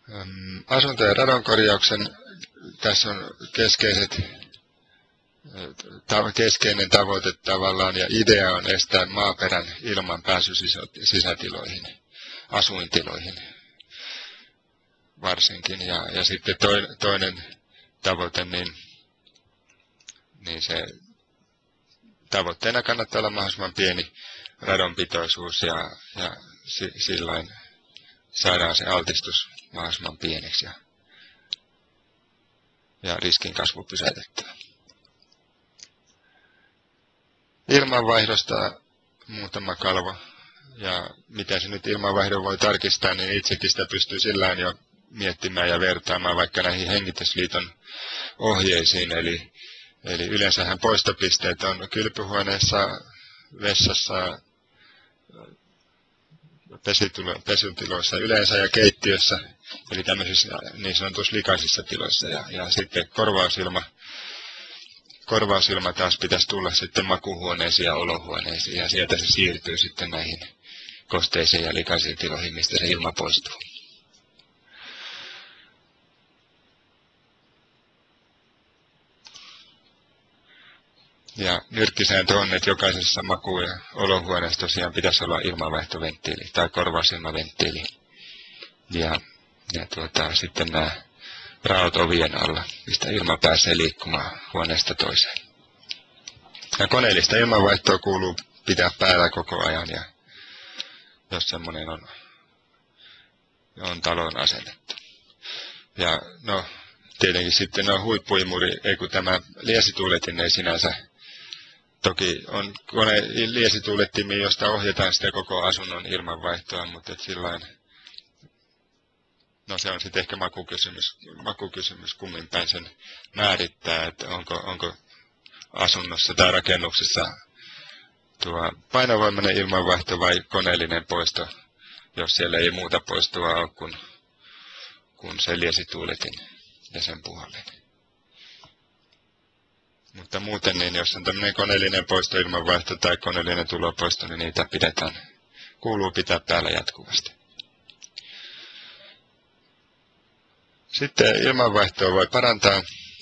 Asunto- ja radonkorjauksen tässä on keskeinen tavoite tavallaan ja idea on estää maaperän ilman pääsy sisätiloihin, asuintiloihin varsinkin. Ja sitten toinen tavoite, niin se tavoitteena kannattaa olla mahdollisimman pieni radonpitoisuus ja silloin saadaan se altistus mahdollisimman pieneksi ja riskin kasvu pysäytettyä. Ilmanvaihdosta muutama kalvo. Ja miten se nyt ilmanvaihdon voi tarkistaa, niin itsekin sitä pystyy sillään jo miettimään ja vertaamaan vaikka näihin Hengitysliiton ohjeisiin. Eli yleensähän poistopisteet on kylpyhuoneessa, vessassa, pesutiloissa yleensä ja keittiössä, eli tämmöisissä niin sanotuissa likaisissa tiloissa. Ja sitten korvausilma taas pitäisi tulla sitten makuuhuoneisiin ja olohuoneisiin, ja sieltä se siirtyy sitten näihin kosteisiin ja likaisiin tiloihin, mistä se ilma poistuu. Ja nyrkkisääntö on, että jokaisessa maku- ja olohuoneessa tosiaan pitäisi olla ilmanvaihtoventtiili tai korvausilmaventtiili. Ja sitten nämä raot ovien alla, mistä ilma pääsee liikkumaan huoneesta toiseen. Ja koneellista ilmanvaihtoa kuuluu pitää päällä koko ajan, ja jos semmoinen taloon asennettu. Ja no, tietenkin sitten tämä liesituuletin ei sinänsä, toki on liesituulettimia, josta ohjataan sitä koko asunnon ilmanvaihtoa, mutta sillain, no se on sitten ehkä makukysymys kummin päin sen määrittää, että onko asunnossa tai rakennuksessa tuo painovoimainen ilmanvaihto vai koneellinen poisto, jos siellä ei muuta poistoa ole kuin se liesituuletin ja sen puhallin. Mutta muuten, niin jos on tämmöinen koneellinen poistoilmanvaihto tai koneellinen tulopoisto, niin niitä kuuluu pitää päällä jatkuvasti. Sitten ilmanvaihtoa voi parantaa,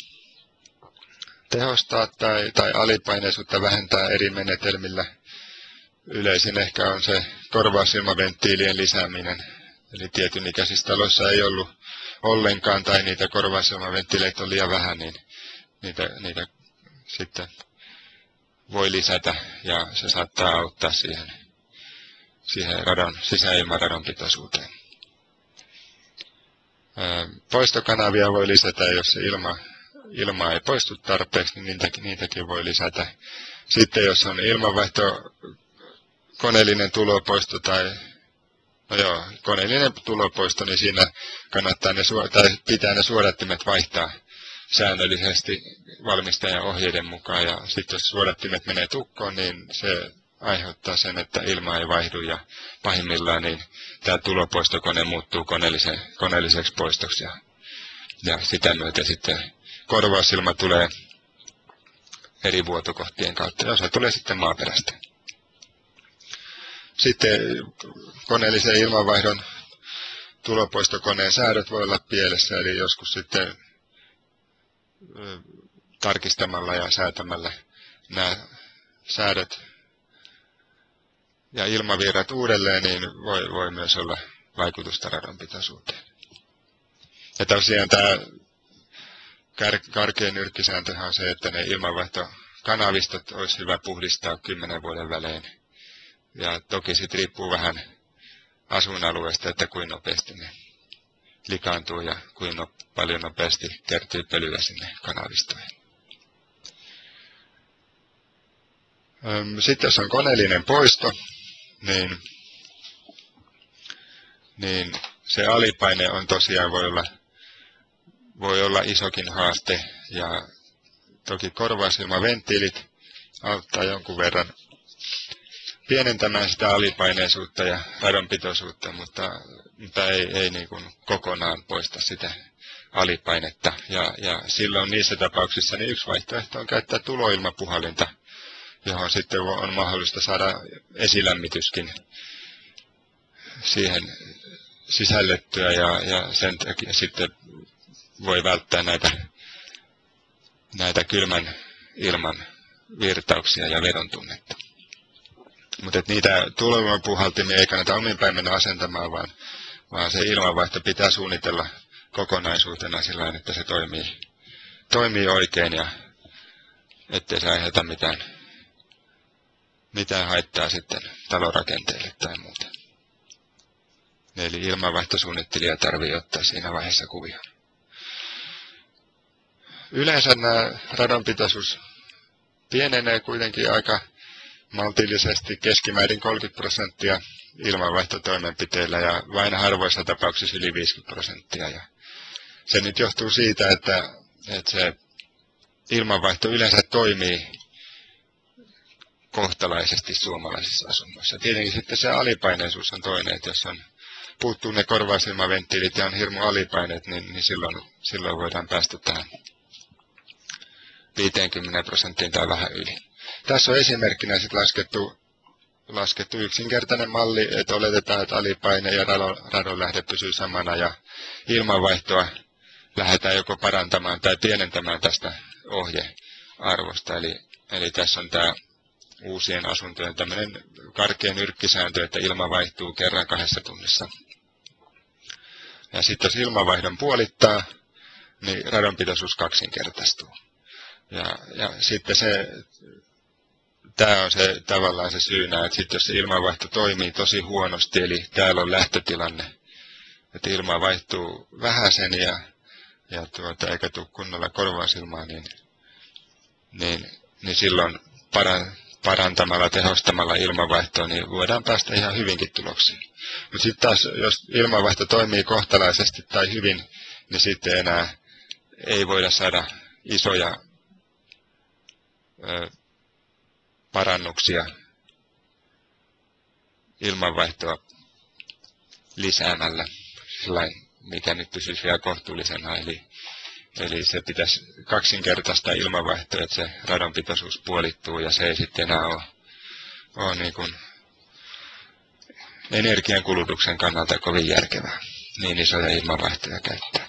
tehostaa tai alipaineisuutta vähentää eri menetelmillä. Yleisin ehkä on se korvausilmaventtiilien lisääminen. Eli tietyn ikäisissä taloissa ei ollut ollenkaan tai niitä korvausilmaventtiileitä on liian vähän, niin niitä sitten voi lisätä ja se saattaa auttaa siihen sisäilman radonpitoisuuteen. Poistokanavia voi lisätä, jos se ilma ei poistu tarpeeksi, niin niitäkin voi lisätä. Sitten jos on ilmanvaihto, koneellinen tulopoisto koneellinen tulopoisto, niin siinä kannattaa pitää ne suodattimet vaihtaa säännöllisesti valmistajan ohjeiden mukaan. Ja sitten jos suodattimet menee tukkoon, niin se aiheuttaa sen, että ilma ei vaihdu ja pahimmillaan niin tämä tulopoistokone muuttuu koneelliseksi poistoksi ja sitä myötä sitten korvausilma tulee eri vuotokohtien kautta ja osa tulee sitten maaperästä. Sitten koneellisen ilmanvaihdon tulopoistokoneen säädöt voi olla pielessä, eli joskus sitten tarkistamalla ja säätämällä nämä säädöt ja ilmavirrat uudelleen, niin voi myös olla vaikutusta radonpitoisuuteen. Ja tosiaan tämä karkein nyrkkisääntöhän on se, että ne ilmanvaihtokanavistot olisi hyvä puhdistaa 10 vuoden välein. Ja toki sitten riippuu vähän asuinalueesta, että kuinka nopeasti ne likaantuu ja kuinka paljon nopeasti kertyy pölyä sinne kanavistoihin. Sitten jos on koneellinen poisto, niin se alipaine on tosiaan voi olla isokin haaste ja toki korvausilmaventtiilit auttaa jonkun verran pienentämään sitä alipaineisuutta ja radonpitoisuutta, mutta ei niin kuin kokonaan poista sitä alipainetta. Ja silloin niissä tapauksissa niin yksi vaihtoehto on käyttää tuloilmapuhallinta, johon sitten on mahdollista saada esilämmityskin sisällettyä ja sen takia sitten voi välttää näitä kylmän ilman virtauksia ja vedon tunnetta. Mutta niitä tuulivoimapuhaltimia ei kannata omin päin mennä asentamaan, vaan se ilmanvaihto pitää suunnitella kokonaisuutena sillä tavalla, että se toimii oikein ja ettei se aiheuta mitään haittaa sitten talorakenteelle tai muuta. Eli ilmanvaihtosuunnittelija tarvitsee ottaa siinä vaiheessa kuvioon. Yleensä nämä radonpitoisuus pienenee kuitenkin aika maltillisesti, keskimäärin 30% ilmanvaihtotoimenpiteillä ja vain harvoissa tapauksissa yli 50%. Ja se nyt johtuu siitä, että se ilmanvaihto yleensä toimii kohtalaisesti suomalaisissa asunnoissa. Tietenkin sitten se alipaineisuus on toinen, että jos puuttuu ne korvausilmaventtiilit ja on hirmu alipaineet, niin silloin voidaan päästä tähän 50% tai vähän yli. Tässä on esimerkkinä sitten laskettu yksinkertainen malli, että oletetaan, että alipaine ja radon lähde pysyy samana ja ilmanvaihtoa lähdetään joko parantamaan tai pienentämään tästä ohjearvosta. Eli tässä on tämä uusien asuntojen tämmöinen karkea nyrkkisääntö, että ilma vaihtuu kerran 2 tunnissa. Ja sitten jos ilmanvaihdon puolittaa, niin radonpitoisuus kaksinkertaistuu. Ja sitten tämä on tavallaan se syynä, että sitten jos se ilmanvaihto toimii tosi huonosti, eli täällä on lähtötilanne, että ilma vaihtuu vähäsen eikä tule kunnolla korvausilmaa, niin silloin parantamalla, tehostamalla ilmanvaihtoa, niin voidaan päästä ihan hyvinkin tuloksiin. Mutta sitten taas, jos ilmanvaihto toimii kohtalaisesti tai hyvin, niin sitten enää ei voida saada isoja parannuksia ilmanvaihtoa lisäämällä, mikä nyt pysyisi vielä kohtuullisena. Eli se pitäisi kaksinkertaistaa ilmanvaihtoa, että se radonpitoisuus puolittuu ja se ei sitten enää ole niin kuin energiankulutuksen kannalta kovin järkevää niin isoja ilmanvaihtoja käyttää.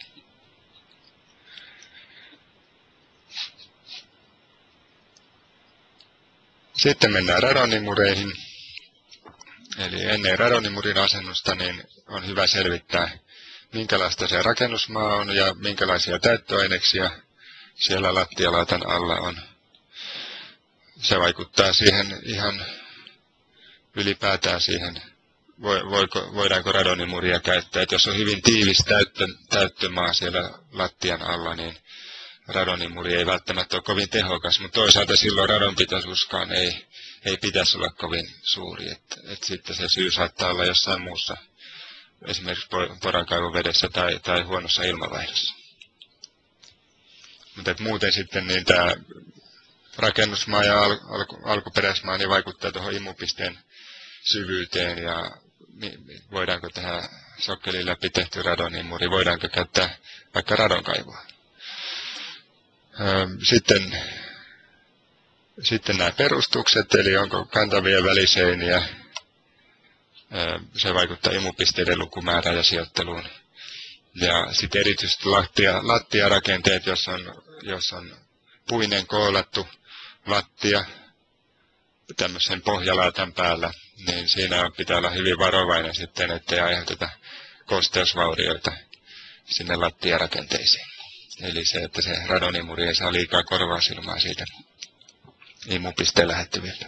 Sitten mennään radonimureihin. Eli ennen radonimurin asennusta niin on hyvä selvittää, minkälaista se rakennusmaa on ja minkälaisia täyttöaineksia siellä lattialautan alla on. Se vaikuttaa siihen ihan ylipäätään siihen, voidaanko radonimuria käyttää. Et jos on hyvin tiivis täyttömaa siellä lattian alla, niin radonimuri ei välttämättä ole kovin tehokas, mutta toisaalta silloin radonpitoisuuskaan ei pitäisi olla kovin suuri. Et sitten se syy saattaa olla jossain muussa, esimerkiksi porankaivovedessä tai huonossa ilmanvaihdossa. Mutta muuten sitten niin tämä rakennusmaa ja alkuperäismaa niin vaikuttaa tuohon imupisteen syvyyteen ja voidaanko tehdä sokkelin läpi tehty radonimuri, voidaanko käyttää vaikka radonkaivoa. Sitten nämä perustukset, eli onko kantavia väliseiniä, se vaikuttaa imupisteiden lukumäärään ja sijoitteluun. Ja sitten erityisesti lattiarakenteet, jos on puinen koolattu lattia tämmöisen pohjalautan päällä, niin siinä pitää olla hyvin varovainen sitten, ettei aiheuteta kosteusvaurioita sinne lattiarakenteisiin. Eli se, että se radonimuri ei saa liikaa korvausilmaa siitä imupisteen lähettyviltä.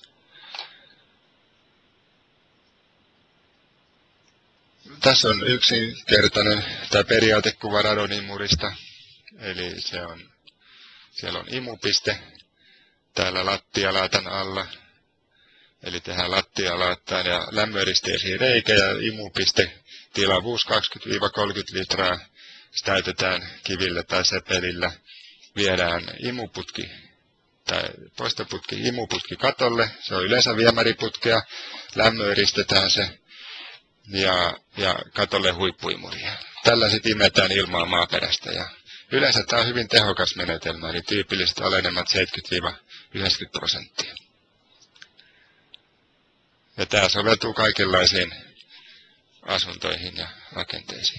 Tässä on yksinkertainen tämä periaatekuva radonimurista. Eli siellä on imupiste täällä lattialautan alla. Eli tehdään lattialauttaan ja lämmöeristeisiin reikä ja imupiste tilavuus 20-30 litraa. Se täytetään kivillä tai sepelillä. Viedään imuputki tai poistoputki imuputki katolle. Se on yleensä viemäriputkea. Lämmöeristetään se ja katolle huippuimuria. Tällä sitten imetään ilmaa maaperästä. Ja yleensä tämä on hyvin tehokas menetelmä, eli tyypillisesti alenemat 70-90%. Ja tämä soveltuu kaikenlaisiin asuntoihin ja rakenteisiin.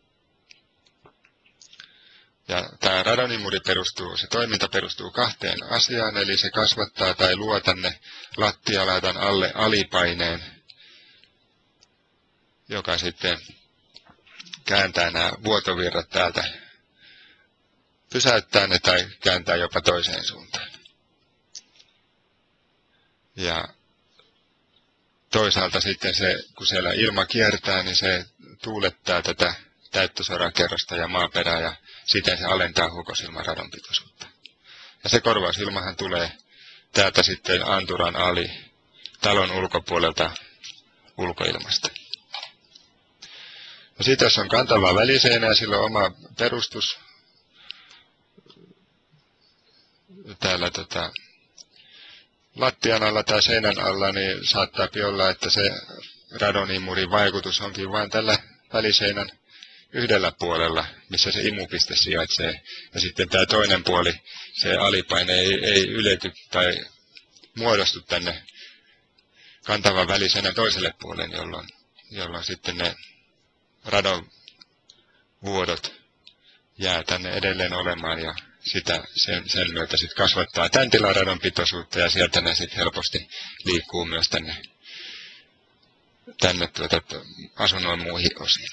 Ja tämä radonimuri se toiminta perustuu kahteen asiaan, eli se kasvattaa tai luo tänne lattialaitan alle alipaineen, joka sitten kääntää nämä vuotovirrat täältä, pysäyttää ne tai kääntää jopa toiseen suuntaan. Ja toisaalta sitten se, kun siellä ilma kiertää, niin se tuulettaa tätä täyttösorakerrosta ja maaperää ja siten se alentaa huukosilman radonpitoisuutta. Ja se korvausilmahan tulee täältä sitten anturan ali talon ulkopuolelta ulkoilmasta. No sitten jos on kantavaa väliseinää, sillä on oma perustus täällä lattian alla tai seinän alla, niin saattaa olla, että se radonimurin vaikutus onkin vain tällä väliseinän yhdellä puolella, missä se imupiste sijaitsee. Ja sitten tämä toinen puoli, se alipaine ei ylety tai muodostu tänne kantavan väliseinän toiselle puolelle, jolloin sitten ne radonvuodot jää tänne edelleen olemaan ja sen myötä sitten kasvattaa tämän tilan radonpitoisuutta ja sieltä ne sitten helposti liikkuu myös tänne asunnon muihin osiin.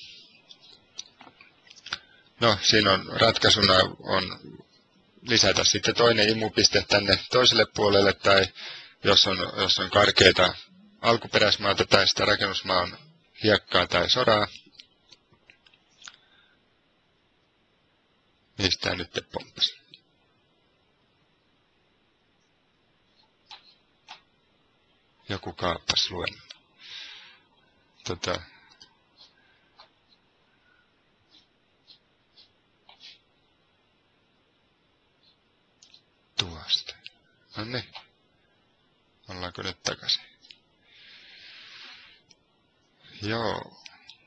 No, siinä on ratkaisuna lisätä sitten toinen imupiste tänne toiselle puolelle, tai jos on karkeita alkuperäismaata tai sitä rakennusmaan hiekkaa tai soraa. Mistä nyt pomppasi? Joku kaappasi luennon. Tuosta. No niin. Ollaanko nyt takaisin? Joo.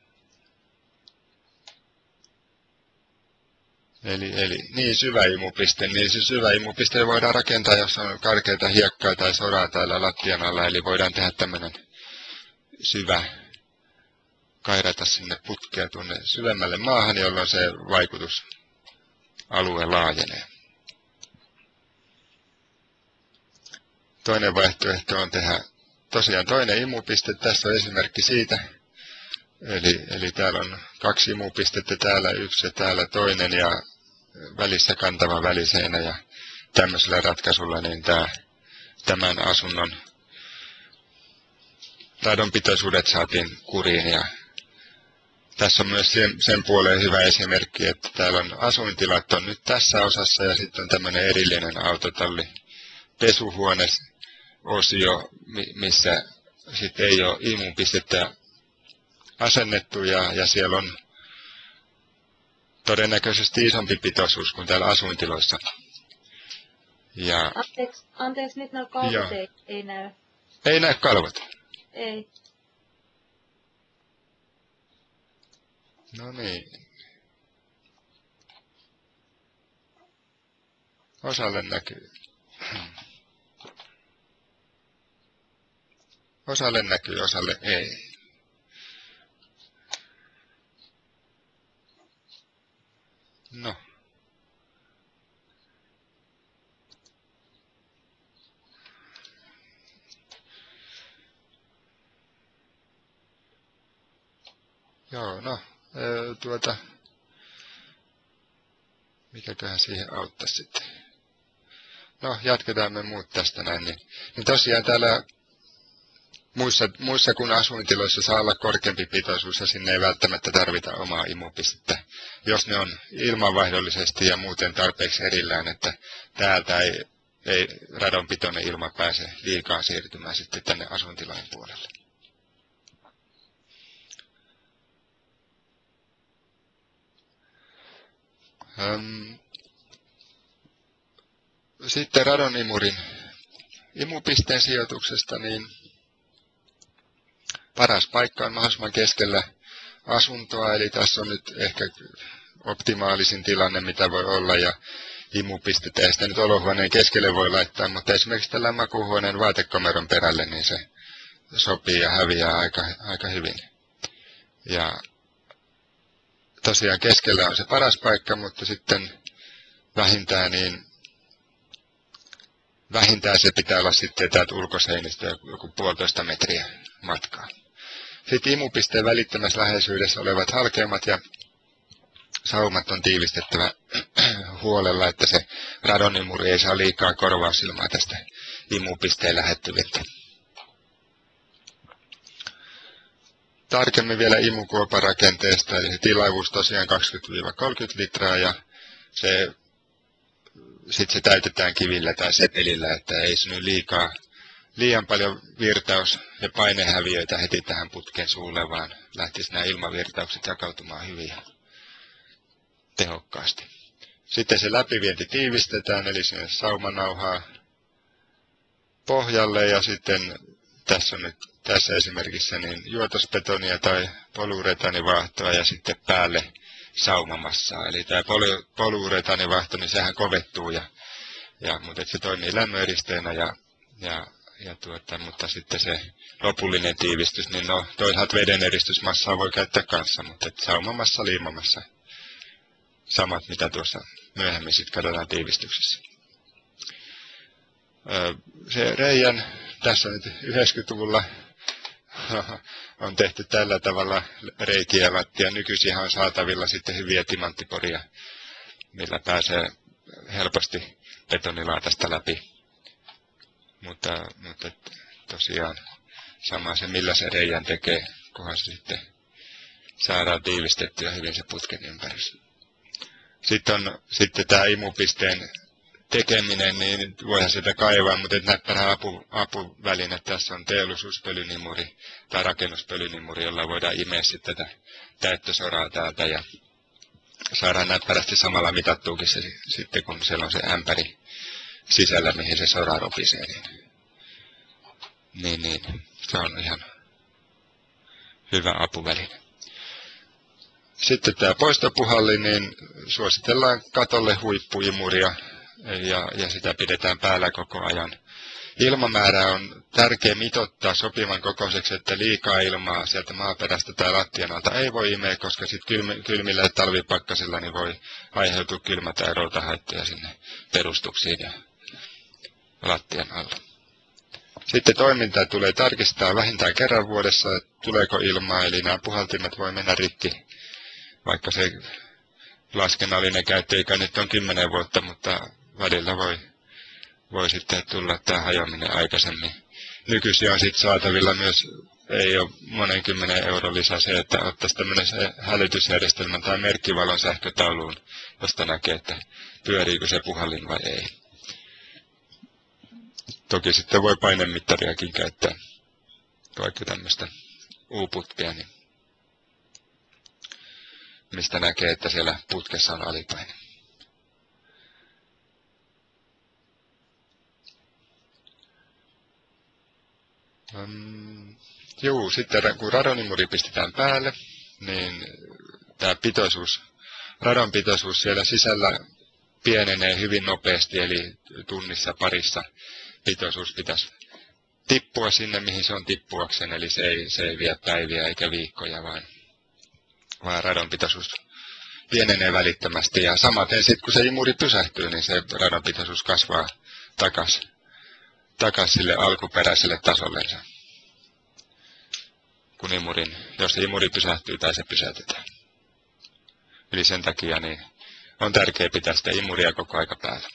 Eli niin syvä imupiste. Niin se syvä imupiste voidaan rakentaa, jos on karkeita hiekkaa tai soraa täällä lattian alla. Eli voidaan tehdä tämmöinen syvä, kairata sinne putkea tuonne syvemmälle maahan, jolloin se vaikutusalue laajenee. Toinen vaihtoehto on tehdä tosiaan toinen imupiste. Tässä on esimerkki siitä. Eli täällä on 2 imupistettä, täällä 1 ja täällä toinen ja välissä kantava väliseinä. Ja tämmöisellä ratkaisulla niin tämän asunnon radonpitoisuudet saatiin kuriin. Ja tässä on myös sen puoleen hyvä esimerkki, että täällä on asuintilat on nyt tässä osassa ja sitten on tämmöinen erillinen autotalli pesuhuone-osio, missä sitten ei ole imupistettä asennettu ja siellä on todennäköisesti isompi pitoisuus kuin täällä asuintiloissa. Ja, anteeksi, nyt nämä kalvot ei näy. Ei näy kalvot? Ei. No niin. Osalle näkyy. Osalle näkyy, osalle ei. No. Joo, no. Mikäköhän siihen auttaisi sitten? No, jatketaan me muut tästä näin. Niin tosiaan täällä muissa kuin asuintiloissa saa olla korkeampi pitoisuus ja sinne ei välttämättä tarvita omaa imupistettä, jos ne on ilmanvaihdollisesti ja muuten tarpeeksi erillään, että täältä ei radonpitoinen ilma pääse liikaa siirtymään sitten tänne asuintilojen puolelle. Sitten radonimurin imupisteen sijoituksesta, niin paras paikka on mahdollisimman keskellä asuntoa, eli tässä on nyt ehkä optimaalisin tilanne, mitä voi olla, ja imupistettä ei sitä nyt olohuoneen keskelle voi laittaa, mutta esimerkiksi tällä makuuhuoneen vaatekameron perälle, niin se sopii ja häviää aika hyvin. Ja tosiaan keskellä on se paras paikka, mutta sitten vähintään se pitää olla sitten täältä ulkoseinistä joku 1,5 metriä matkaa. Sitten imupisteen välittömässä läheisyydessä olevat halkeumat ja saumat on tiivistettävä huolella, että se radonimuri ei saa liikaa korvausilmaa tästä imupisteen lähettyviltä. Tarkemmin vielä imukuopan rakenteesta, eli se tilavuus tosiaan 20-30 litraa ja sitten se täytetään kivillä tai sepelillä, että ei synny liian paljon virtaus- ja painehäviöitä heti tähän putken suulle, vaan lähtisi nämä ilmavirtaukset jakautumaan hyvin ja tehokkaasti. Sitten se läpivienti tiivistetään, eli sinne saumanauhaa pohjalle ja sitten tässä esimerkissä niin juotosbetonia tai polyuretaanivaahtoa ja sitten päälle saumamassaa. Eli tämä polyuretaanivaahto, niin sehän kovettuu, mutta se toimii lämmöeristeenä mutta sitten se lopullinen tiivistys, niin toisaalta veden eristysmassaa voi käyttää kanssa, mutta saumamassa, liimamassa samat, mitä tuossa myöhemmin sitten katsotaan tiivistyksessä. Se reijän, tässä nyt 90-luvulla on tehty tällä tavalla reikiä lattia. Nykyisin on saatavilla sitten hyviä timanttiporia, millä pääsee helposti betonilaatasta läpi. Mutta tosiaan sama se, millä se reijän tekee, kunhan se sitten saadaan tiivistettyä hyvin se putken ympärys. Sitten tämä imupisteen tekeminen, niin voihan sitä kaivaa, mutta näppärä apuväline tässä on teollisuuspölynimuri tai rakennuspölynimuri, jolla voidaan imeä sitten tätä täyttösoraa täältä ja saadaan näppärästi samalla mitattuukin se sitten, kun siellä on se ämpäri sisällä, mihin se sora ropisee. Niin, se on ihan hyvä apuväline. Sitten tämä poistopuhalli, niin suositellaan katolle huippuimuria ja sitä pidetään päällä koko ajan. Ilmamäärä on tärkeä mitoittaa sopivan kokoiseksi, että liikaa ilmaa sieltä maaperästä tai lattian alta ei voi imeä, koska sitten kylmillä talvipakkasilla niin voi aiheutua kylmä- tai routahaittoja sinne perustuksiin ja lattian alla. Sitten toimintaa tulee tarkistaa vähintään kerran vuodessa, että tuleeko ilmaa, eli nämä puhaltimet voi mennä rikki, vaikka se laskennallinen käyttöikä nyt on 10 vuotta, mutta välillä voi sitten tulla tämä hajoaminen aikaisemmin. Nykyisin on sitten saatavilla myös, ei ole monen 10 euron lisää se, että ottaisi tämmöinen hälytysjärjestelmän tai merkkivalon sähkötauluun, josta näkee, että pyöriikö se puhallin vai ei. Toki sitten voi painemittariakin käyttää, vaikka tämmöistä U-putkea, niin mistä näkee, että siellä putkessa on alipaine. Sitten kun radonimuri pistetään päälle, niin tämä radon pitoisuus siellä sisällä pienenee hyvin nopeasti, eli tunnissa 2 pitoisuus pitäisi tippua sinne, mihin se on tippuakseen, eli se ei vie päiviä eikä viikkoja, vaan radon pitoisuus pienenee välittömästi. Ja samaten sitten, kun se imuri pysähtyy, niin se radon pitoisuus kasvaa takaisin sille alkuperäiselle tasollensa, jos se imuri pysähtyy tai se pysäytetään. Eli sen takia niin on tärkeää pitää sitä imuria koko aika päällä.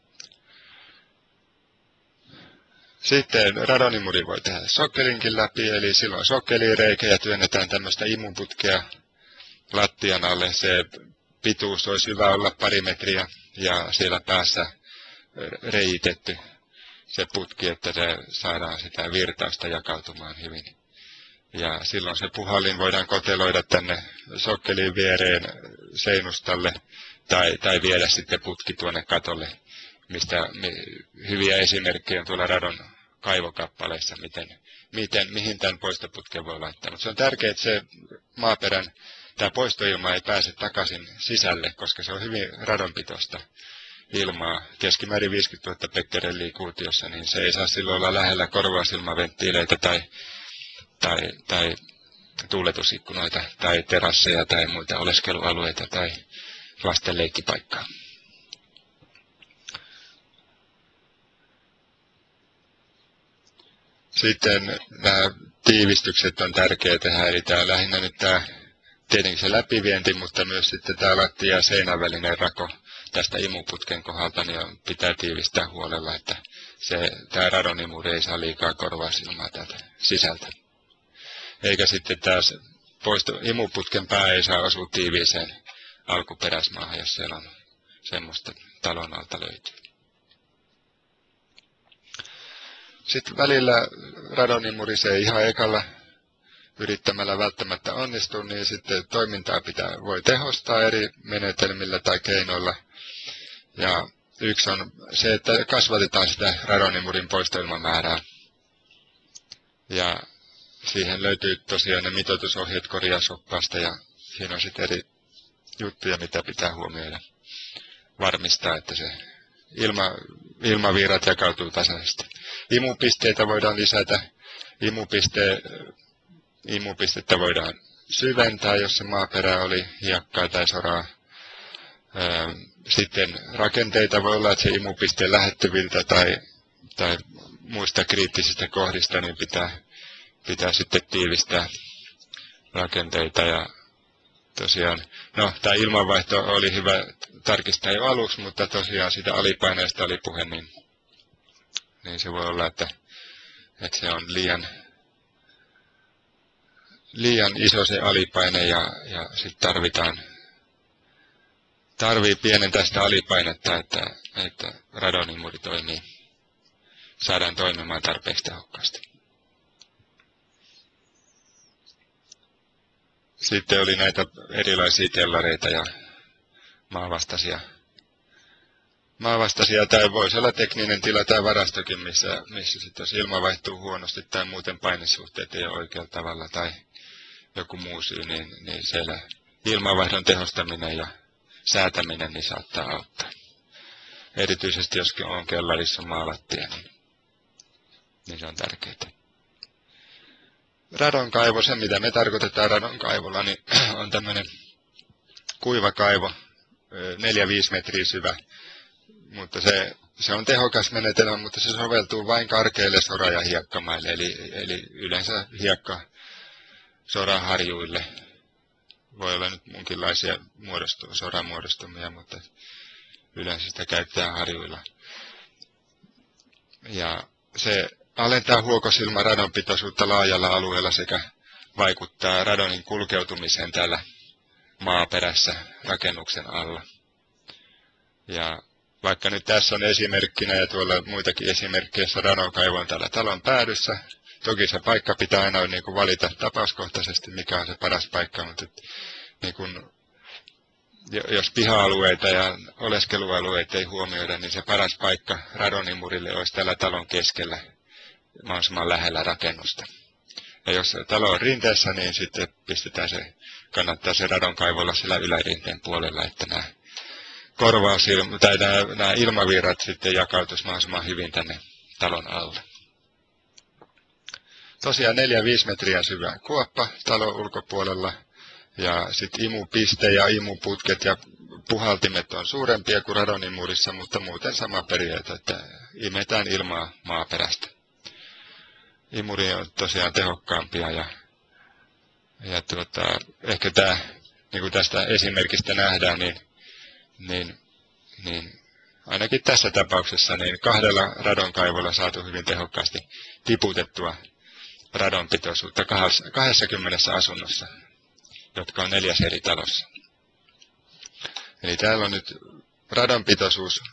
Sitten radonimuri voi tehdä sokkelinkin läpi, eli silloin sokkelireikä ja työnnetään tämmöistä imuputkea lattian alle. Se pituus olisi hyvä olla 2 metriä ja siellä päässä reiitetty se putki, että se saadaan sitä virtausta jakautumaan hyvin. Ja silloin se puhallin voidaan koteloida tänne sokkelin viereen seinustalle tai viedä sitten putki tuonne katolle, mistä hyviä esimerkkejä on tuolla radon kaivokappaleissa, mihin tämän poistoputken voi laittaa. Mutta se on tärkeää, että se maaperän tämä poistoilma ei pääse takaisin sisälle, koska se on hyvin radonpitoista ilmaa, keskimäärin 50 000 becquereliä kuutiossa, niin se ei saa silloin olla lähellä korvausilmaventtiileitä tai tuuletusikkunoita tai terasseja tai muita oleskelualueita tai lasten leikkipaikkaa. Sitten nämä tiivistykset on tärkeää tehdä, eli tämä lähinnä nyt tämä tietenkin se läpivienti, mutta myös sitten tämä lattia- ja seinän rako tästä imuputken kohdalta niin pitää tiivistää huolella, että tämä radonimuri ei saa liikaa korvausilmaa täältä sisältä. Eikä sitten taas imuputken pää ei saa osua tiiviiseen alkuperäismaahan, jos siellä on semmoista talon alta löytyy. Sitten välillä radonimuri se ei ihan ekalla yrittämällä välttämättä onnistu, niin sitten toimintaa voi tehostaa eri menetelmillä tai keinoilla. Ja yksi on se, että kasvatetaan sitä radonimurin poistoilmamäärää. Ja siihen löytyy tosiaan ne mitoitusohjeet korjausoppaasta ja siinä on sitten eri juttuja, mitä pitää huomioida. Varmistaa, että se ilmavirrat jakautuu tasaisesti. Imupisteitä voidaan lisätä. Imupistettä voidaan syventää, jos se maaperä oli hiekkaa tai soraa. Sitten rakenteita voi olla, että se imupisteen lähettyviltä tai muista kriittisistä kohdista niin pitää sitten tiivistää rakenteita. Ja tosiaan, tämä ilmanvaihto oli hyvä tarkistaa jo aluksi, mutta tosiaan sitä alipaineesta oli puhe, niin se voi olla, että se on liian iso se alipaine ja sitten tarvii pienentää sitä alipainetta, että radonimuri saadaan toimimaan tarpeeksi tehokkaasti. Sitten oli näitä erilaisia kellareita ja maavastaisia. Tai voisi olla tekninen tila tai varastokin, missä sitten jos ilma vaihtuu huonosti tai muuten painesuhteet ei ole oikealla tavalla tai joku muu syy, niin siellä ilmanvaihdon tehostaminen ja säätäminen niin saattaa auttaa. Erityisesti jos on kellarissa maalattia, niin se on tärkeää. Radonkaivo, se mitä me tarkoitetaan radonkaivolla, niin on tämmöinen kuiva kaivo, 4-5 metriä syvä, mutta se on tehokas menetelmä, mutta se soveltuu vain karkeille sora- ja hiekkamaille, eli yleensä soraharjuille. Voi olla nyt munkinlaisia soramuodostumia, mutta yleensä sitä käytetään harjuilla. Ja se alentaa huokosilman radonpitoisuutta laajalla alueella sekä vaikuttaa radonin kulkeutumiseen täällä maaperässä rakennuksen alla. Ja vaikka nyt tässä on esimerkkinä ja tuolla muitakin esimerkkejä, jossa radonkaivo on täällä talon päädyssä. Toki se paikka pitää aina niin kuin valita tapauskohtaisesti, mikä on se paras paikka, mutta niin kuin, jos piha-alueita ja oleskelualueita ei huomioida, niin se paras paikka radonimurille olisi täällä talon keskellä mahdollisimman lähellä rakennusta. Ja jos talo on rinteessä, niin sitten kannattaa se radonkaivo olla siellä ylärinteen puolella, että nämä ilmavirrat sitten jakautuisi mahdollisimman hyvin tänne talon alle. Tosiaan 4-5 metriä syvä kuoppa talon ulkopuolella ja sitten imupiste ja imuputket ja puhaltimet on suurempia kuin radonimurissa, mutta muuten sama periaate, että imetään ilmaa maaperästä. Imuri on tosiaan tehokkaampia ja ehkä tämä, niin kuin tästä esimerkistä nähdään, niin ainakin tässä tapauksessa niin 2 radonkaivolla saatu hyvin tehokkaasti tiputettua radonpitoisuutta 20 asunnossa, jotka on 4 eri talossa. Eli täällä on nyt radonpitoisuus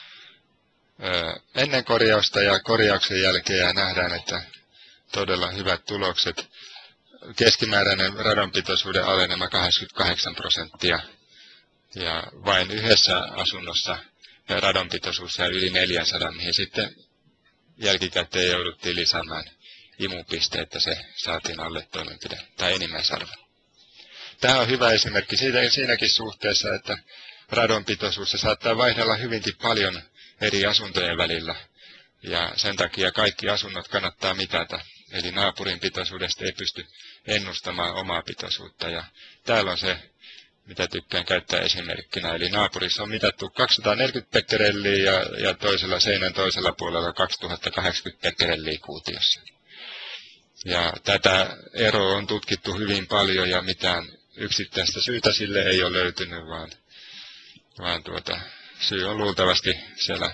ennen korjausta ja korjauksen jälkeen ja nähdään, että todella hyvät tulokset. Keskimääräinen radonpitoisuuden alenema 88% ja vain yhdessä asunnossa radonpitoisuus ja yli 400, mihin sitten jälkikäteen jouduttiin lisäämään imupiste, että se saatiin alle toimenpide tai enimmäisarvo. Tämä on hyvä esimerkki siinäkin suhteessa, että radonpitoisuus se saattaa vaihdella hyvinkin paljon eri asuntojen välillä. Ja sen takia kaikki asunnot kannattaa mitata. Eli naapurin pitoisuudesta ei pysty ennustamaan omaa pitoisuutta. Ja täällä on se, mitä tykkään käyttää esimerkkinä. Eli naapurissa on mitattu 240 becquereliä ja toisella seinän toisella puolella 2080 becquereliä kuutiossa. Ja tätä eroa on tutkittu hyvin paljon ja mitään yksittäistä syytä sille ei ole löytynyt, vaan syy on luultavasti siellä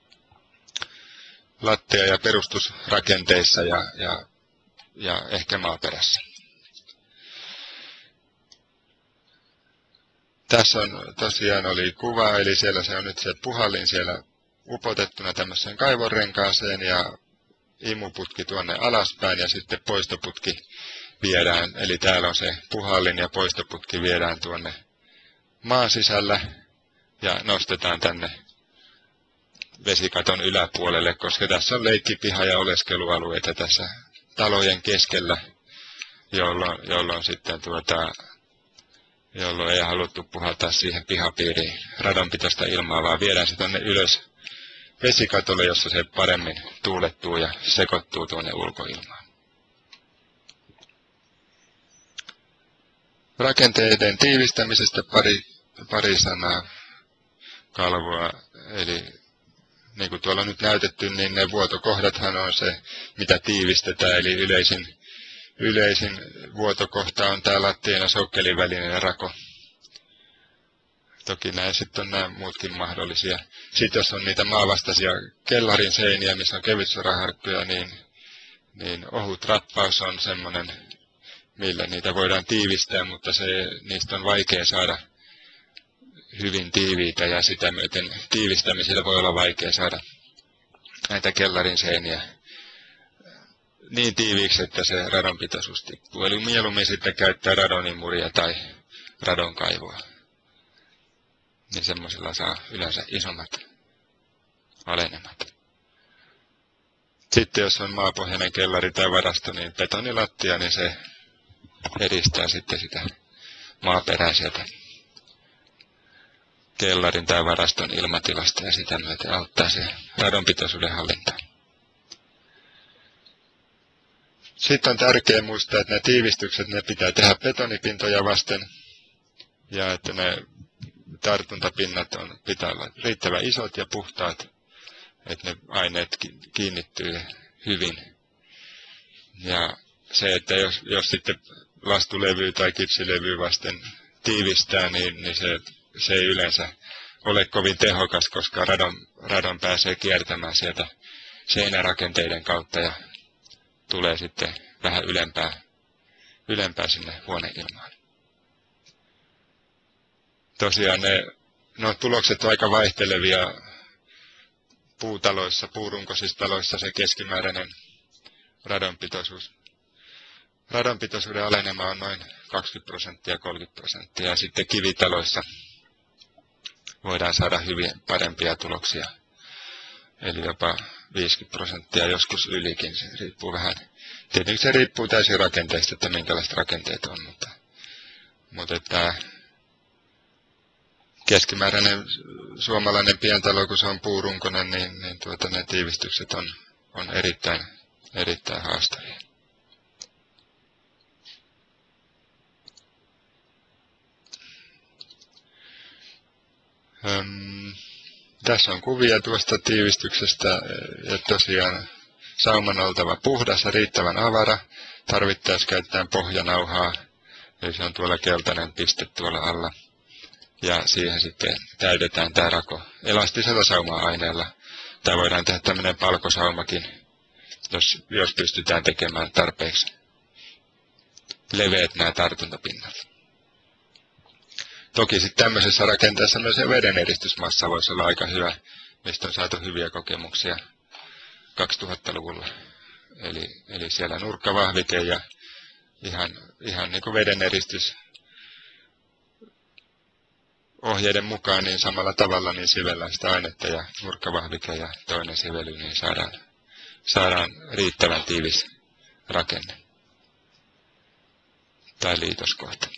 lattia- ja perustusrakenteissa ja ehkä maaperässä. Tässä on tosiaan oli kuva, eli siellä se on nyt se puhallin siellä upotettuna tämmöiseen kaivonrenkaaseen ja imuputki tuonne alaspäin ja sitten poistoputki viedään, eli täällä on se puhallin ja poistoputki viedään tuonne maan sisällä ja nostetaan tänne vesikaton yläpuolelle, koska tässä on leikkipiha ja oleskelualueita tässä talojen keskellä, jolloin sitten jolloin ei haluttu puhaltaa siihen pihapiiriin radonpitoista ilmaa, vaan viedään se tuonne ylös vesikatolle, jossa se paremmin tuulettuu ja sekoittuu tuonne ulkoilmaan. Rakenteiden tiivistämisestä pari sanaa kalvoa. Eli niin kuin tuolla on nyt näytetty, niin ne vuotokohdathan on se, mitä tiivistetään. Eli yleisin vuotokohta on tämä lattian ja sokkelin välinen rako. Toki näin sitten on nämä muutkin mahdollisia. Sitten jos on niitä maavastaisia kellarin seiniä, missä on kevytsoraharkkoja, niin ohut rappaus on semmoinen, millä niitä voidaan tiivistää, mutta niistä on vaikea saada hyvin tiiviitä ja sitä myöten tiivistämisellä voi olla vaikea saada näitä kellarin seiniä niin tiiviiksi, että se radonpitoisuus tippuu. Eli mieluummin sitten käyttää radonimuria tai radonkaivoa. Niin semmoisella saa yleensä isommat alenemat. Sitten jos on maapohjainen kellari tai varasto, niin betonilattia, niin se edistää sitten sitä maaperää sieltä kellarin tai varaston ilmatilasta ja sitä myöten auttaa se radonpitoisuuden hallintaan. Sitten on tärkeää muistaa, että nämä tiivistykset ne pitää tehdä betonipintoja vasten ja että ne tartuntapinnat pitää olla riittävän isot ja puhtaat, että ne aineet kiinnittyy hyvin. Ja se, että jos sitten lastulevy tai kipsilevy vasten tiivistää, niin se ei yleensä ole kovin tehokas, koska radon pääsee kiertämään sieltä seinärakenteiden kautta ja tulee sitten vähän ylempää sinne huoneilmaan. Tosiaan tulokset ovat aika vaihtelevia puurunkoisissa taloissa se keskimääräinen radonpitoisuuden alenema on noin 20%, 30%, ja sitten kivitaloissa voidaan saada hyvin parempia tuloksia, eli jopa 50%, joskus ylikin, se riippuu vähän. Tietenkin se riippuu täysin rakenteesta, että minkälaiset rakenteet on, mutta että keskimääräinen suomalainen pientalo, kun se on puurunkoinen, niin ne tiivistykset on erittäin haastavia. Tässä on kuvia tuosta tiivistyksestä, ja tosiaan sauman oltava puhdas ja riittävän avara, tarvittaessa käytetään pohjanauhaa, eli se on tuolla keltainen piste tuolla alla. Ja siihen sitten täydetään tämä rako elastisella sauma-aineella. Tai voidaan tehdä tämmöinen palkosaumakin, jos pystytään tekemään tarpeeksi leveät nämä tartuntapinnat. Toki sitten tämmöisessä rakenteessa myös vedeneristysmassa voisi olla aika hyvä, mistä on saatu hyviä kokemuksia 2000-luvulla. Eli siellä nurkkavahvike ja ihan niin kuin vedeneristys ohjeiden mukaan niin samalla tavalla niin sivellään sitä ainetta ja nurkkavahvike ja toinen sively, niin saadaan riittävän tiivis rakenne tai liitoskohta.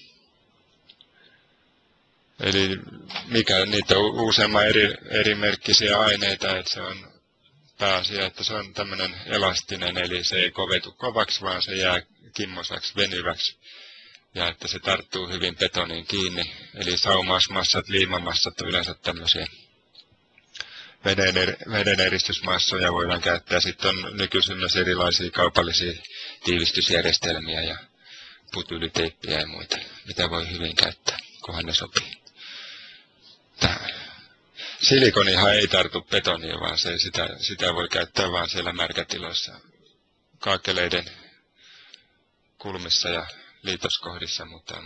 Eli mikä niitä on useamman eri merkkisiä aineita, että se on pääasia, että se on tämmöinen elastinen, eli se ei kovetu kovaksi, vaan se jää kimmosaksi, venyväksi. Ja että se tarttuu hyvin betoniin kiinni. Eli saumausmassat, liimamassat on yleensä tämmöisiä vedeneristysmassoja voidaan käyttää. Sitten on nykyisin myös erilaisia kaupallisia tiivistysjärjestelmiä ja putyliteippiä ja muita, mitä voi hyvin käyttää, kunhan ne sopii. Silikonihan ei tartu betoniin, vaan sitä voi käyttää vain siellä märkätiloissa, kaakkeleiden kulmissa ja liitoskohdissa, mutta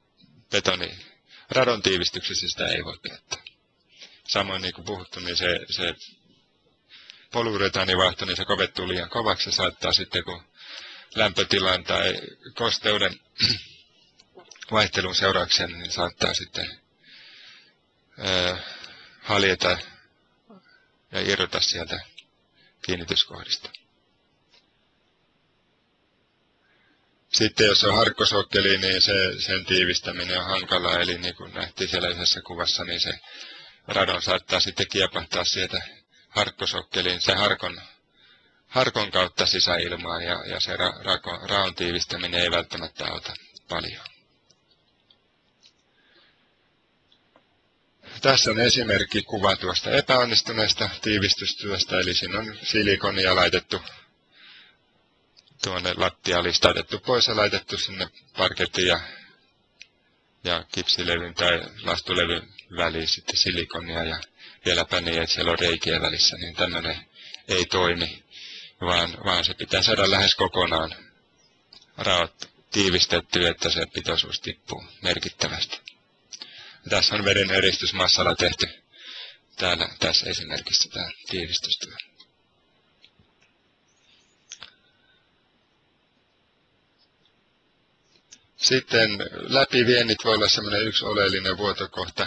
radon tiivistyksessä sitä ei voi käyttää. Samoin niin kuin puhuttu, niin se polyuretaanivaahto, niin se kovettuu liian kovaksi ja saattaa sitten, kun lämpötilan tai kosteuden vaihtelun seurauksena, niin saattaa sitten haljeta ja irrota sieltä kiinnityskohdista. Sitten jos on harkkosokkeli, niin sen tiivistäminen on hankalaa, eli niin kuin nähtiin siellä yhdessä kuvassa, niin se radon saattaa sitten kiepahtaa sieltä harkkosokkeliin, se harkon kautta sisäilmaan, ja se raon tiivistäminen ei välttämättä auta paljon. Tässä on esimerkki kuva tuosta epäonnistuneesta tiivistystyöstä, eli siinä on silikonia laitettu tuonne lattiaan listautettu pois ja laitettu sinne parketin ja kipsilevyn tai lastulevyn väliin sitten silikonia ja vieläpä niin, että siellä on reikien välissä, niin tämmöinen ei toimi, vaan se pitää saada lähes kokonaan raot tiivistettyä, että se pitoisuus tippuu merkittävästi. Ja tässä on veden eristysmassalla tehty tässä esimerkissä tämä tiivistystyö. Sitten läpiviennit voi olla semmoinen yksi oleellinen vuotokohta.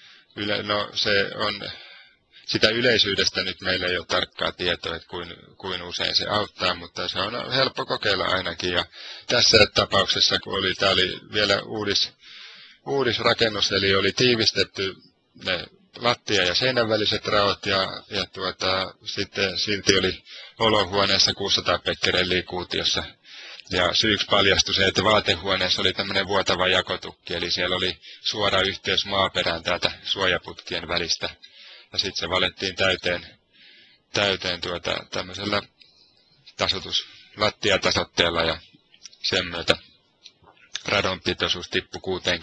Sitä yleisyydestä nyt meillä ei ole tarkkaa tietoa, että kuin usein se auttaa, mutta se on helppo kokeilla ainakin. Ja tässä tapauksessa, kun tämä oli vielä uudisrakennus, eli oli tiivistetty ne lattia- ja seinän väliset raot, ja sitten silti oli olohuoneessa 600 becquereliä kuutiossa. Ja syyksi paljastui se, että vaatehuoneessa oli tämmöinen vuotava jakotukki, eli siellä oli suora yhteys maaperään täältä suojaputkien välistä. Ja sitten se valettiin täyteen tämmöisellä lattiatasoitteella, ja sen myötä radon pitoisuus tippui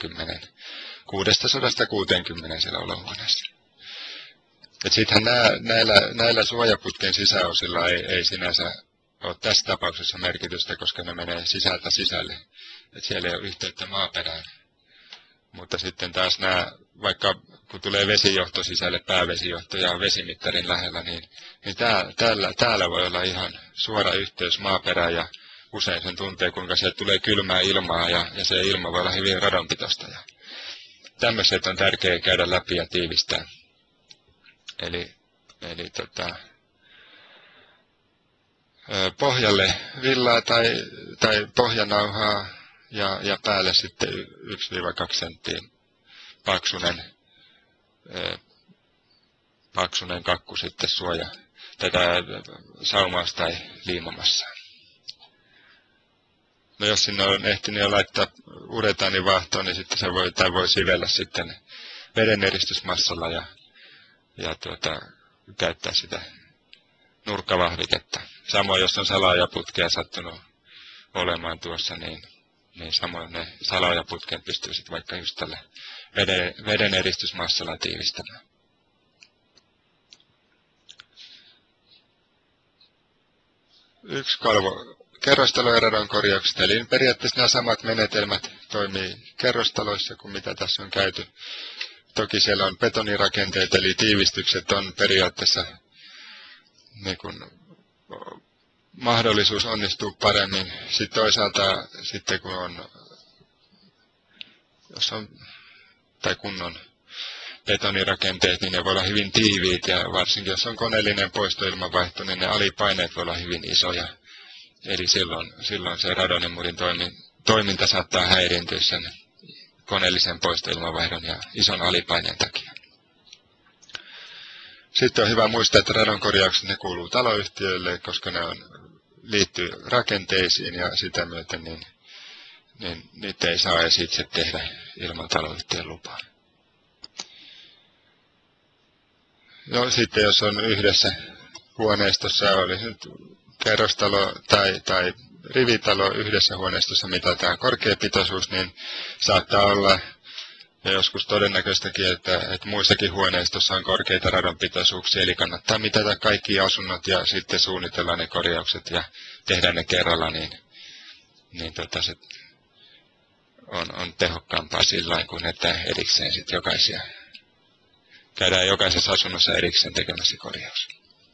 660 siellä olohuoneessa. Sittenhän näillä suojaputken sisäosilla ei sinänsä ole tässä tapauksessa merkitystä, koska ne menee sisältä sisälle. Et siellä ei ole yhteyttä maaperään. Mutta sitten taas vaikka kun tulee vesijohto sisälle, päävesijohto ja vesimittarin lähellä, niin täällä voi olla ihan suora yhteys maaperään, ja usein sen tuntee, kuinka sieltä tulee kylmää ilmaa, ja se ilma voi olla hyvin radonpitoista. Ja tämmöiset on tärkeää käydä läpi ja tiivistää. Eli pohjalle villaa tai pohjanauhaa ja päälle sitten 1-2 senttiä paksunen kakku sitten suoja tätä saumaus- tai liimamassa. No jos sinne on ehtinyt jo laittaa uretaanivaahtoon, niin sitten se voi sivellä sitten vedeneristysmassalla ja käyttää sitä nurkkavahviketta. Samoin jos on salaajaputkea sattunut olemaan tuossa, niin samoin ne salaajaputken pystyy sitten vaikka just tällä vedeneristysmassalla tiivistämään. Yksi kalvo kerrostalo- ja radon korjauksesta, eli periaatteessa nämä samat menetelmät toimii kerrostaloissa kuin mitä tässä on käyty. Toki siellä on betonirakenteet, eli tiivistykset on periaatteessa niin kuin mahdollisuus onnistuu paremmin. Sitten toisaalta kun on betonirakenteet, niin ne voi olla hyvin tiiviit, ja varsinkin jos on koneellinen poistoilmanvaihto, niin ne alipaineet voi olla hyvin isoja. Eli silloin se radonimurin toiminta saattaa häiriintyä sen koneellisen poistoilmanvaihdon ja ison alipaineen takia. Sitten on hyvä muistaa, että radonkorjaukset ne kuuluu taloyhtiöille, koska ne liittyy rakenteisiin ja sitä myöten niin niitä ei saa edes itse tehdä ilman taloyhtiön lupaa. No sitten jos on yhdessä huoneistossa, oli nyt kerrostalo tai rivitalo yhdessä huoneistossa mitataan korkeapitoisuus, niin saattaa olla ja joskus todennäköistäkin, että muissakin huoneistossa on korkeita radonpitoisuuksia, eli kannattaa mitata kaikki asunnot ja sitten suunnitella ne korjaukset ja tehdä ne kerralla, niin se on tehokkaampaa sillä kuin että erikseen sitten käydään jokaisessa asunnossa erikseen tekemässä korjaus.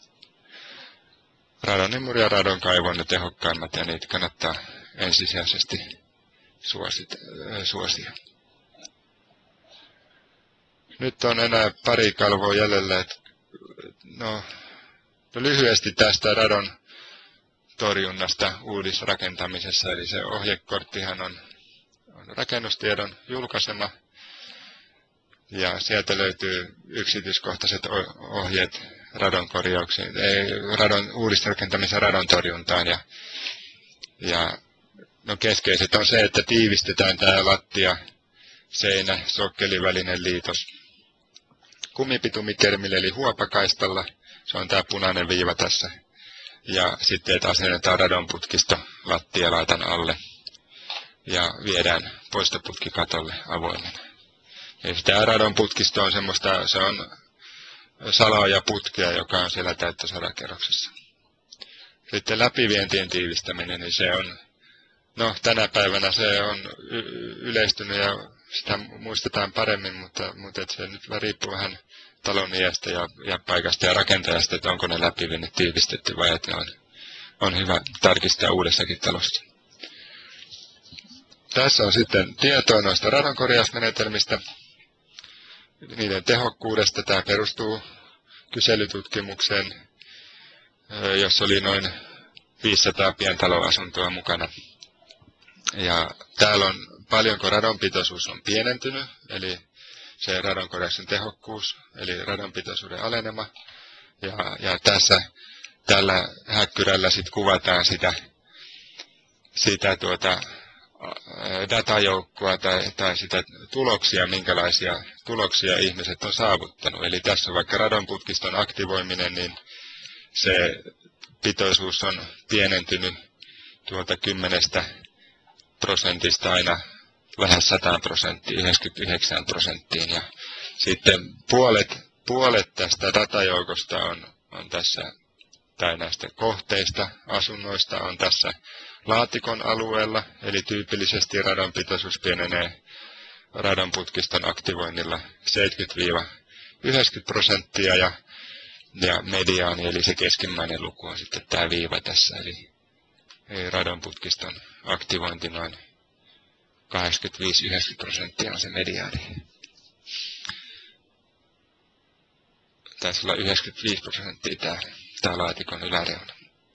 Radonimuri ja radonkaivo on ne tehokkaimmat ja niitä kannattaa ensisijaisesti suosia. Nyt on enää pari kalvoa jäljellä. No lyhyesti tästä radon torjunnasta uudisrakentamisessa. Eli se ohjekorttihan on rakennustiedon julkaisema. Ja sieltä löytyy yksityiskohtaiset ohjeet radonkorjauksiin, uudisrakentamisen radon torjuntaan. Ja keskeiset on se, että tiivistetään tämä lattia, seinä, sokkelivälinen liitos kumipitumikermillä eli huopakaistalla. Se on tämä punainen viiva tässä. Ja sitten, että asennetaan radonputkisto lattialaitan alle ja viedään poistoputki katolle avoimena. Ja tämä radonputkisto on semmoista, se on salaa ja putkea, joka on siellä täyttösadakerroksessa. Sitten läpivientien tiivistäminen, niin se on, tänä päivänä se on yleistynyt ja sitä muistetaan paremmin, mutta se nyt riippuu vähän talon iästä ja paikasta ja rakentajasta, että onko ne läpiviennit tiivistetty vai että on hyvä tarkistaa uudessakin talossa. Tässä on sitten tietoa noista radonkorjausmenetelmistä, niiden tehokkuudesta. Tämä perustuu kyselytutkimukseen, jossa oli noin 500 pientaloasuntoa mukana. Ja täällä on paljonko radonpitoisuus on pienentynyt, eli se radonkorjauksen tehokkuus, eli radonpitoisuuden alenema. Ja tällä häkkyrällä sitten kuvataan sitä datajoukkoa tai sitä tuloksia, minkälaisia tuloksia ihmiset on saavuttanut. Eli tässä vaikka radonputkiston aktivoiminen, niin se pitoisuus on pienentynyt tuolta 10% aina lähes 100%, 99%. Ja sitten puolet tästä datajoukosta on tässä, tai näistä kohteista, asunnoista on tässä laatikon alueella, eli tyypillisesti radonpitoisuus pienenee radonputkiston aktivoinnilla 70–90% ja mediaani, eli se keskimmäinen luku on sitten tämä viiva tässä, eli radonputkiston aktivointi noin 85–90% on se mediaani. Taisi olla 95% tämä laatikon yläreuna.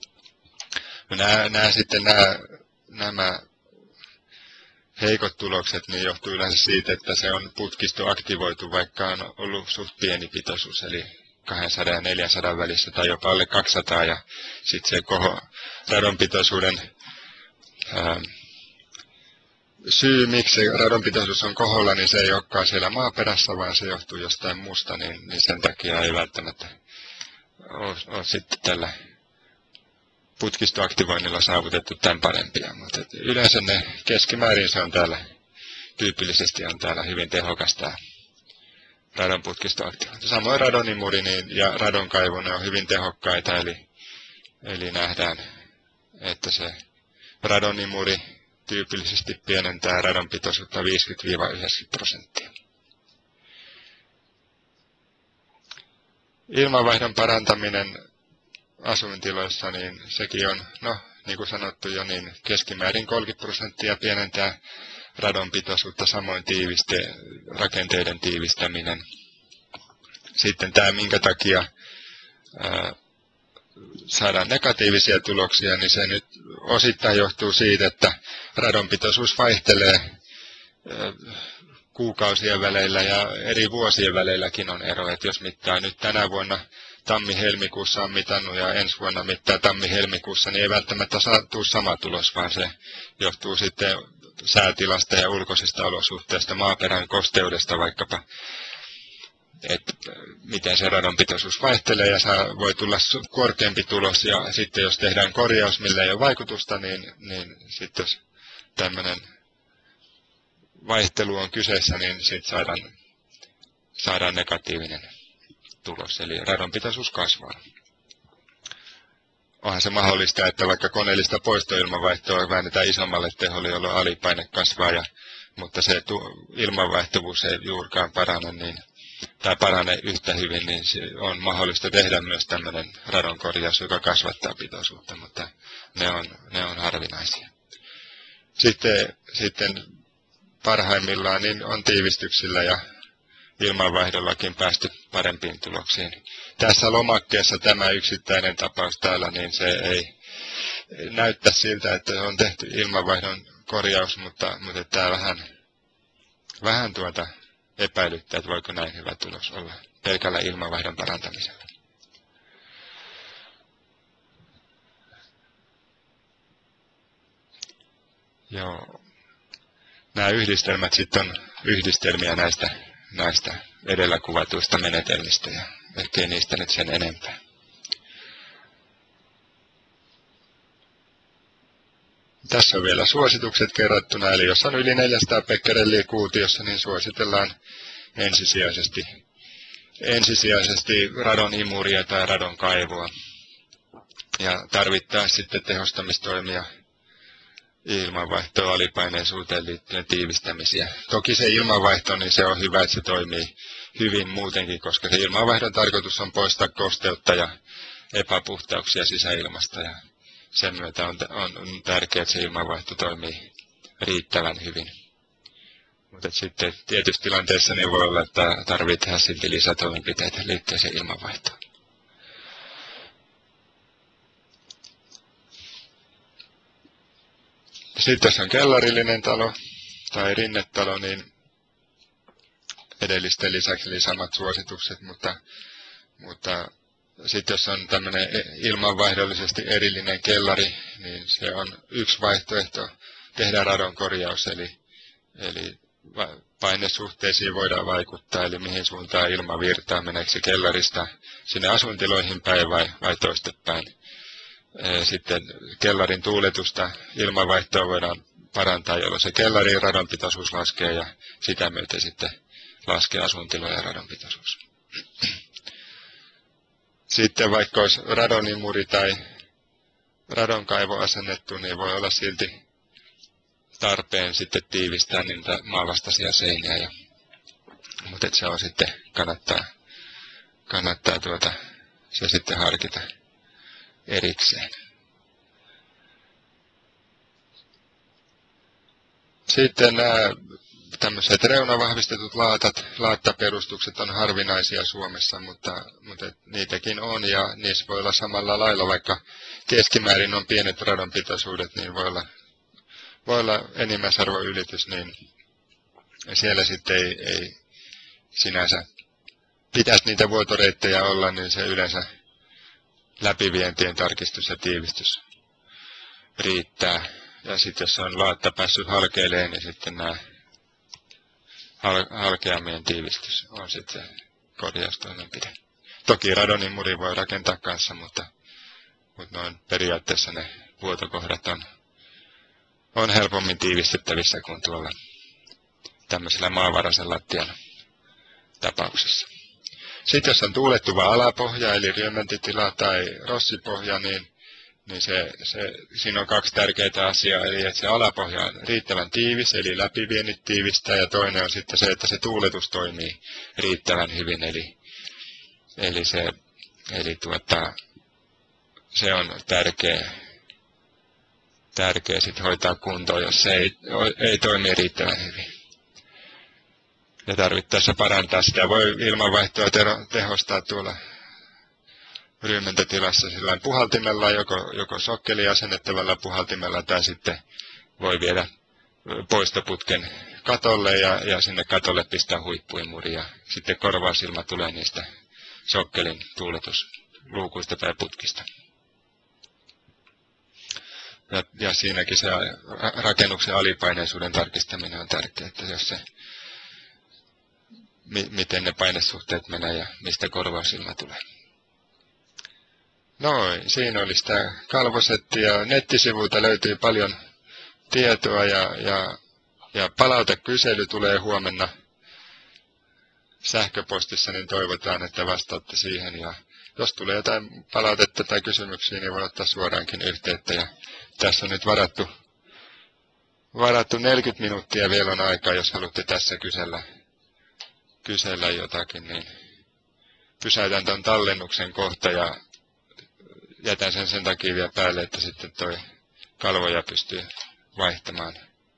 Nämä heikot tulokset niin johtuu yleensä siitä, että se on putkisto aktivoitu, vaikka on ollut suht pieni pitoisuus, eli 200 ja 400 välissä tai jopa alle 200, ja sitten se radonpitoisuuden syy, miksi radonpitoisuus on koholla, niin se ei olekaan siellä maaperässä, vaan se johtuu jostain muusta, niin sen takia ei välttämättä ole sitten tällä putkistoaktivoinnilla saavutettu tämän parempia, mutta yleensä ne keskimäärin se on täällä, tyypillisesti on täällä hyvin tehokas tämä radonputkistoaktivointi. Samoin radonimuri ja radonkaivu, ne on hyvin tehokkaita, eli nähdään, että se radonimuri tyypillisesti pienentää radonpitoisuutta 50–90%. Ilmanvaihdon parantaminen asuintiloissa, niin sekin on, niin kuin sanottu jo, niin keskimäärin 30% pienentää radonpitoisuutta, samoin rakenteiden tiivistäminen. Sitten tämä, minkä takia saadaan negatiivisia tuloksia, niin se nyt osittain johtuu siitä, että radonpitoisuus vaihtelee kuukausien väleillä ja eri vuosien väleilläkin on ero. Että jos mittaa nyt tänä vuonna tammi-helmikuussa on mitannut ja ensi vuonna mittaa tammi-helmikuussa, niin ei välttämättä tule sama tulos, vaan se johtuu sitten säätilasta ja ulkoisista olosuhteista, maaperän kosteudesta vaikkapa, että miten se radonpitoisuus vaihtelee ja voi tulla korkeampi tulos ja sitten jos tehdään korjaus, millä ei ole vaikutusta, niin sitten jos tämmöinen vaihtelu on kyseessä, niin sitten saadaan negatiivinen tulos, eli radonpitoisuus kasvaa. Onhan se mahdollista, että vaikka koneellista poistoilmanvaihtoa väännetään isommalle teholle, jolloin alipaine kasvaa, mutta se ilmanvaihtuvuus ei juurikaan parane, tai parane yhtä hyvin, niin on mahdollista tehdä myös tämmöinen radonkorjaus, joka kasvattaa pitoisuutta, mutta ne on harvinaisia. Sitten parhaimmillaan niin on tiivistyksillä ja ilmanvaihdollakin päästy parempiin tuloksiin. Tässä lomakkeessa tämä yksittäinen tapaus täällä, niin se ei näyttää siltä, että on tehty ilmanvaihdon korjaus, mutta tämä vähän epäilyttää, että voiko näin hyvä tulos olla pelkällä ilmanvaihdon parantamisella. Joo. Nämä yhdistelmät sitten on yhdistelmiä näistä edellä kuvatuista menetelmistä ja ettei niistä nyt sen enempää. Tässä on vielä suositukset kerrattuna, eli jos on yli 400 becquereliä kuutiossa, niin suositellaan ensisijaisesti radonimuria tai radonkaivoa. Ja tarvittaessa sitten tehostamistoimia ilmanvaihtoa alipaineisuuteen liittyen tiivistämisiä. Toki se ilmanvaihto, niin se on hyvä, että se toimii hyvin muutenkin, koska se ilmanvaihdon tarkoitus on poistaa kosteutta ja epäpuhtauksia sisäilmasta. Ja sen myötä on tärkeää, että se ilmanvaihto toimii riittävän hyvin. Mutta sitten tietyissä tilanteissa niin voi olla, että tarvitsee tehdä silti lisätoimenpiteitä liittyen se ilmanvaihtoon. Sitten jos on kellarillinen talo tai rinnetalo, niin edellisten lisäksi eli samat suositukset, mutta sitten jos on tämmöinen ilmanvaihdollisesti erillinen kellari, niin se on yksi vaihtoehto tehdä radonkorjaus, eli painesuhteisiin voidaan vaikuttaa, eli mihin suuntaan ilma virtaa, meneekö se kellarista sinne asuintiloihin päin vai toistepäin. Sitten kellarin tuuletusta ilmanvaihtoa voidaan parantaa, jolloin se kellarin radonpitoisuus laskee ja sitä myöten sitten laskee asuintilojen radonpitoisuus. Sitten vaikka olisi radonimuri tai radonkaivo asennettu, niin voi olla silti tarpeen sitten tiivistää niitä maavastaisia seiniä. Mutta se on sitten, kannattaa se sitten harkita erikseen. Sitten nämä tämmöiset reunavahvistetut laattaperustukset on harvinaisia Suomessa, mutta niitäkin on ja niissä voi olla samalla lailla, vaikka keskimäärin on pienet radonpitoisuudet, niin voi olla enimmäisarvon ylitys, niin siellä sitten ei sinänsä pitäisi niitä vuotoreittejä olla, niin se yleensä läpivientien tarkistus ja tiivistys riittää. Ja sitten jos on laatta päässyt halkeilemaan, niin sitten nämä halkeamien tiivistys on sitten korjaustoimenpide. Toki radonimuri voi rakentaa kanssa, mutta noin periaatteessa ne vuotokohdat on helpommin tiivistettävissä kuin tuolla tämmöisellä maavaraisen lattian tapauksessa. Sitten jos on tuulettuva alapohja, eli ryömäntytila tai rossipohja, niin siinä on kaksi tärkeää asiaa, eli että se alapohja on riittävän tiivis, eli läpiviennit tiivistää, ja toinen on sitten se, että se tuuletus toimii riittävän hyvin, se on tärkeä sitten hoitaa kuntoon, jos se ei toimi riittävän hyvin. Ja tarvittaessa parantaa sitä. Voi ilmanvaihtoa tehostaa tuolla ryömäntötilassa sillä puhaltimella, joko sokkeliin asennettavalla puhaltimella, tai sitten voi viedä poistoputken katolle ja sinne katolle pistää huippuimuri ja sitten korvausilma tulee niistä sokkelin tuuletusluukuista tai putkista. Ja siinäkin se rakennuksen alipaineisuuden tarkistaminen on tärkeää, että jos se, miten ne painesuhteet menee ja mistä korvausilma tulee. Noin, siinä oli sitä kalvosetti ja nettisivuilta löytyy paljon tietoa ja palautekysely tulee huomenna sähköpostissa, niin toivotaan, että vastaatte siihen. Ja jos tulee jotain palautetta tai kysymyksiä, niin voi ottaa suoraankin yhteyttä. Ja tässä on nyt varattu 40 minuuttia vielä on aikaa, jos haluatte tässä kysellä jotakin, niin pysäytän tämän tallennuksen kohta ja jätän sen takia vielä päälle, että sitten toi kalvoja pystyy vaihtamaan.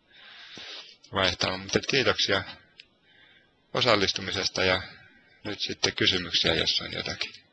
Mutta kiitoksia osallistumisesta ja nyt sitten kysymyksiä, jos on jotakin.